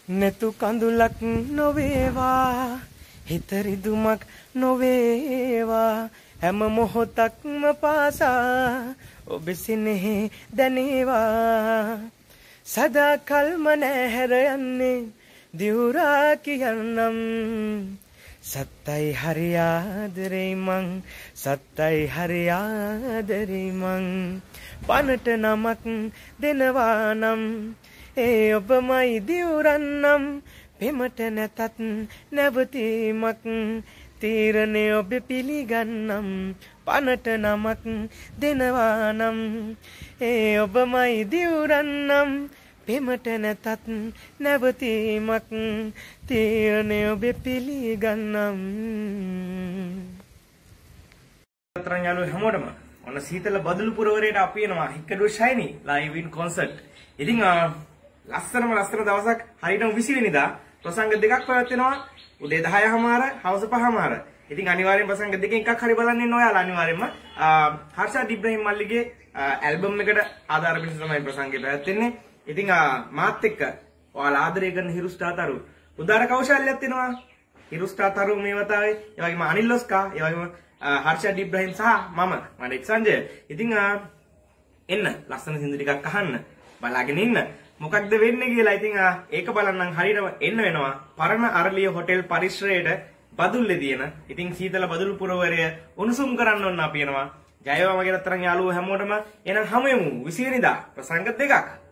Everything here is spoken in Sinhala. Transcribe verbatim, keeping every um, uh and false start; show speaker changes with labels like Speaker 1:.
Speaker 1: netu kandulak නොවේවා හිත රිදුමක් නොවේවා හැම මොහොතක්ම පාසා ඔබ සිනෙහි දැනේවා සදා කල්ම නැහැර යන්නේ දිවුරා කියන්නම් සත්තයි හරි ආදරේ මං සත්තයි හරි ආදරේ මං පනට නමක් දෙනවා නම් ඒ ඔබමයි දිවුරන්නම් පෙමට නැතත් නැවතීමක් තීරණය ඔබ පිළිගන්නම් පනට නමක් දෙනවා නම් ඒ ඔබමයි දිවුරන්නම් පෙමට නැතත් නැවතීමක් තීරණය ඔබ පිළිගන්නම්.
Speaker 2: තරන් යාළුවෝ හැමෝටම ඔන්න සීතල බදුළු පුරවරයට අපි එනවා Hikkaduwa Shiny live in concert. ඉතින් ලස්සනම ලස්සන දවසක් හරියටම විසි වෙනිදා ප්‍රසංග දෙකක් පැවැත්වෙනවා. උදේ දහය හමාර හවස පහ හමාර. ඉතින් අනිවාර්යෙන් ප්‍රසංග දෙකෙන් එකක් හරි බලන්න ඉන්න ඔයාලා අනිවාර්යෙන්ම හර්ෂාඩ් ඉබ්‍රහීම් මල්ලිගේ ඇල්බම් එකට ආධාර පිණිස තමයි ප්‍රසංගේ පැවැත්වෙන්නේ. ඉතින් මාත් එක්ක ඔයාලා ආදරය කරන හිරු ස්ටාර් තරු උදාර කෞශල්‍යයක් තියෙනවා. හිරු ස්ටාර් තරු මේ වතාවේ ඒ වගේම අනිල් ඔස්කා ඒ වගේම හර්ෂාඩ් ඉබ්‍රහීම් සහ මම මඩෙක් සංජය. ඉතින් එන්න ලස්සන සින්දු ටිකක් අහන්න බලාගෙන ඉන්න මොකක්ද වෙන්නේ කියලා. ඉතින් ඒක බලන්නම් හරියටම එන්න වෙනවා පරණ අරලිය හොටෙල් පරිශ්‍රයේට බදුල්ලේ තියෙන. ඉතින් සීතල බදුළු පුරවරය උණුසුම් කරන්න ඕන අපි එනවා. ජයවම මගේ රත්තරන් යාළුවෝ හැමෝටම එනම් හමු යමු විසි වෙනිදා ප්‍රසංග දෙකක්.